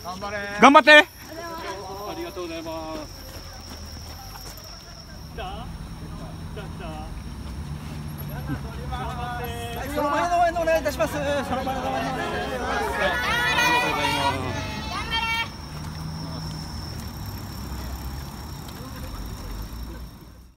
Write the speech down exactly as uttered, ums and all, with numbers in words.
頑張れ。 頑張って。 ありがとうございます。来た？来た来た。 その前の前のお願いいたします。その前の前のお願いいたします。